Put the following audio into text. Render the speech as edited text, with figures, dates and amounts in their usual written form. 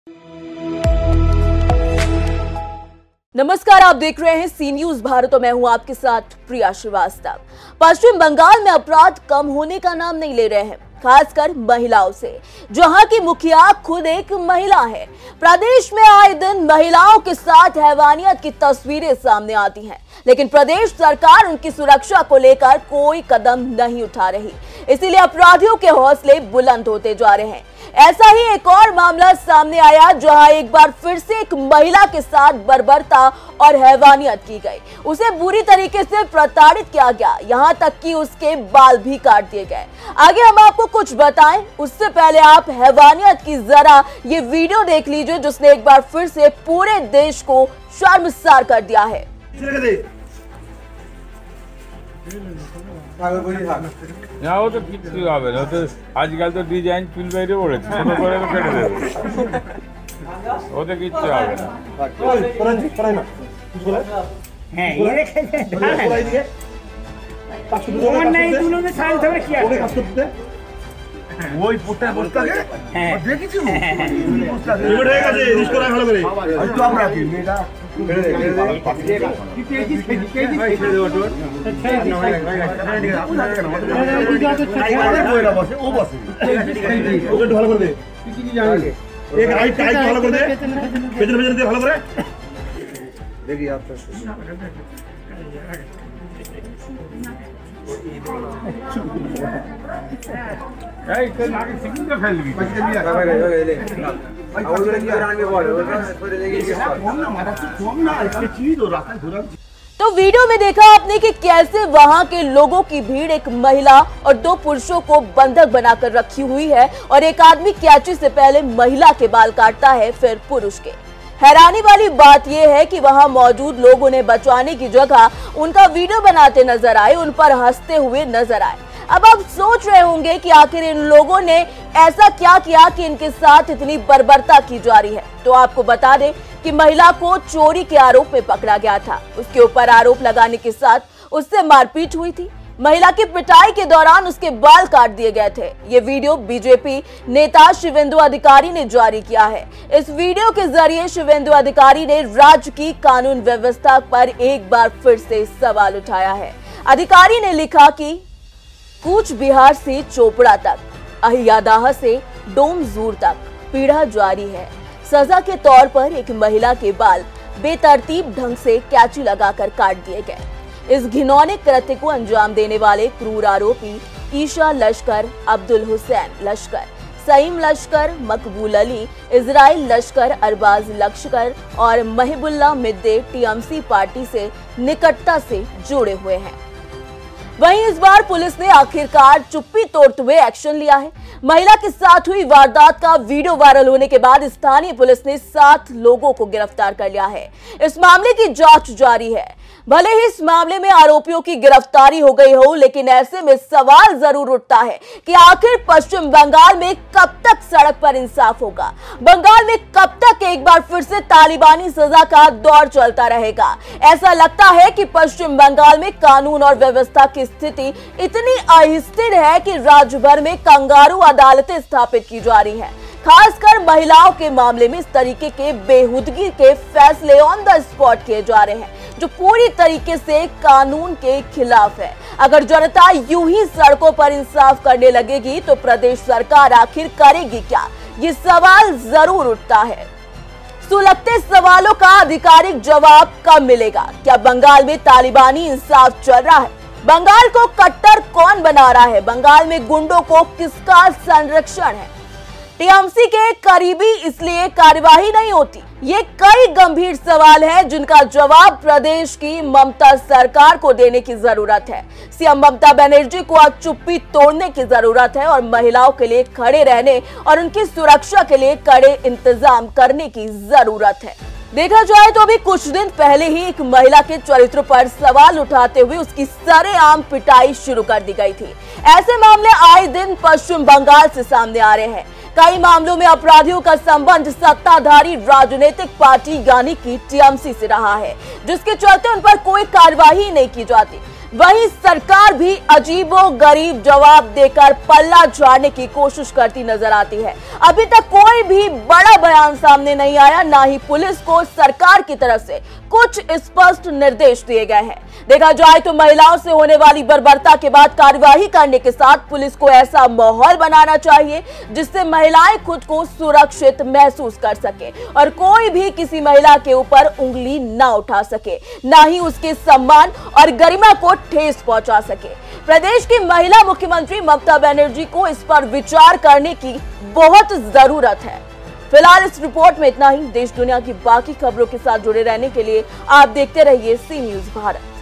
नमस्कार, आप देख रहे हैं सी न्यूज भारत और मैं हूं आपके साथ प्रिया श्रीवास्तव। पश्चिम बंगाल में अपराध कम होने का नाम नहीं ले रहे हैं, खासकर महिलाओं से, जहां की मुखिया खुद एक महिला है। प्रदेश में आए दिन महिलाओं के साथ हैवानियत की तस्वीरें सामने आती हैं, लेकिन प्रदेश सरकार उनकी सुरक्षा को लेकर कोई कदम नहीं उठा रही। इसीलिए अपराधियों के हौसले बुलंद होते जा रहे हैं। ऐसा ही एक और मामला सामने आया, जहां एक बार फिर से एक महिला के साथ बर्बरता और हैवानियत की गई। उसे बुरी तरीके से प्रताड़ित किया गया, यहां तक कि उसके बाल भी काट दिए गए। आगे हम आपको कुछ बताएं, उससे पहले आप हैवानियत की जरा ये वीडियो देख लीजिए, जिसने एक बार फिर से पूरे देश को शर्मसार कर दिया है। ও তো কিছু হবে না, তো আজকাল তো ডিজাইন চুল বাইরে পড়েছে, ছোট করে তো কেটে দেবে, ওতে কিচ্ছু হবে না। হ্যাঁ ये देखे ওর নাই তুলো में साल ধরে কি আছে ওই পুটে বসতাকে হ্যাঁ দেখেছি বসতা এবারে হয়ে গেছে রিস্ক করা ভালো করে একটু আমরা কি মেয়েটা देखिए आप तो वीडियो में देखा आपने कि कैसे वहां के लोगों की भीड़ एक महिला और दो पुरुषों को बंधक बनाकर रखी हुई है, और एक आदमी कैंची से पहले महिला के बाल काटता है, फिर पुरुष के। हैरानी वाली बात यह है कि वहां मौजूद लोग उन्हें बचाने की जगह उनका वीडियो बनाते नजर आए, उन पर हंसते हुए नजर आए। अब आप सोच रहे होंगे कि आखिर इन लोगों ने ऐसा क्या किया कि इनके साथ इतनी बर्बरता की जा रही है। तो आपको बता दें कि महिला को चोरी के आरोप में पकड़ा गया था। उसके ऊपर आरोप लगाने के साथ उससे मारपीट हुई थी। महिला की पिटाई के दौरान उसके बाल काट दिए गए थे। ये वीडियो बीजेपी नेता शिवेंदु अधिकारी ने जारी किया है। इस वीडियो के जरिए शिवेंदु अधिकारी ने राज्य की कानून व्यवस्था पर एक बार फिर से सवाल उठाया है। अधिकारी ने लिखा कि कूच बिहार से चोपड़ा तक, अहियादाह से डोमजूर तक पीड़ा जारी है। सजा के तौर पर एक महिला के बाल बेतरतीब ढंग से कैंची लगाकर काट दिए गए। इस घिनौने कृत्य को अंजाम देने वाले क्रूर आरोपी ईशा लश्कर, अब्दुल हुसैन लश्कर, सईम लश्कर, मकबूल अली, इजराइल लश्कर, अरबाज लश्कर और महिबुल्ला मिद्दे टीएमसी पार्टी से निकटता से जुड़े हुए हैं। वहीं इस बार पुलिस ने आखिरकार चुप्पी तोड़ते हुए एक्शन लिया है। महिला के साथ हुई वारदात का वीडियो वायरल होने के बाद स्थानीय पुलिस ने 7 लोगों को गिरफ्तार कर लिया है। इस मामले की जांच जारी है। भले ही इस मामले में आरोपियों की गिरफ्तारी हो गई हो, लेकिन ऐसे में सवाल जरूर उठता है कि आखिर पश्चिम बंगाल में कब तक सड़क पर इंसाफ होगा। बंगाल में कब तक एक बार फिर से तालिबानी सजा का दौर चलता रहेगा। ऐसा लगता है कि पश्चिम बंगाल में कानून और व्यवस्था की स्थिति इतनी अस्थिर है कि राज्य भर में कंगारू अदालतें स्थापित की जा रही हैं। खासकर महिलाओं के मामले में इस तरीके के बेहुदगी के फैसले ऑन द स्पॉट किए जा रहे हैं, जो पूरी तरीके से कानून के खिलाफ है। अगर जनता यूं ही सड़कों पर इंसाफ करने लगेगी तो प्रदेश सरकार आखिर करेगी क्या, ये सवाल जरूर उठता है। सुलगते सवालों का आधिकारिक जवाब कब मिलेगा? क्या बंगाल में तालिबानी इंसाफ चल रहा है? बंगाल को कट्टर कौन बना रहा है? बंगाल में गुंडों को किसका संरक्षण है? टीएमसी के करीबी इसलिए कार्यवाही नहीं होती। ये कई गंभीर सवाल हैं जिनका जवाब प्रदेश की ममता सरकार को देने की जरूरत है। सीएम ममता बनर्जी को अब चुप्पी तोड़ने की जरूरत है और महिलाओं के लिए खड़े रहने और उनकी सुरक्षा के लिए कड़े इंतजाम करने की जरूरत है। देखा जाए तो अभी कुछ दिन पहले ही एक महिला के चरित्र पर सवाल उठाते हुए उसकी सरेआम पिटाई शुरू कर दी गई थी। ऐसे मामले आए दिन पश्चिम बंगाल से सामने आ रहे हैं। कई मामलों में अपराधियों का संबंध सत्ताधारी राजनीतिक पार्टी यानी कि टीएमसी से रहा है, जिसके चलते उन पर कोई कार्रवाई नहीं की जाती। वहीं सरकार भी अजीबोगरीब जवाब देकर पल्ला झाड़ने की कोशिश करती नजर आती है। अभी तक कोई भी बड़ा बयान सामने नहीं आया, ना ही पुलिस को सरकार की तरफ से कुछ स्पष्ट निर्देश दिए गए हैं। देखा जाए तो महिलाओं से होने वाली बर्बरता के बाद कार्यवाही करने के साथ पुलिस को ऐसा माहौल बनाना चाहिए जिससे महिलाएं खुद को सुरक्षित महसूस कर सके और कोई भी किसी महिला के ऊपर उंगली ना उठा सके, ना ही उसके सम्मान और गरिमा को ठेस पहुंचा सके। प्रदेश की महिला मुख्यमंत्री ममता बनर्जी को इस पर विचार करने की बहुत जरूरत है। फिलहाल इस रिपोर्ट में इतना ही। देश दुनिया की बाकी खबरों के साथ जुड़े रहने के लिए आप देखते रहिए सी न्यूज़ भारत।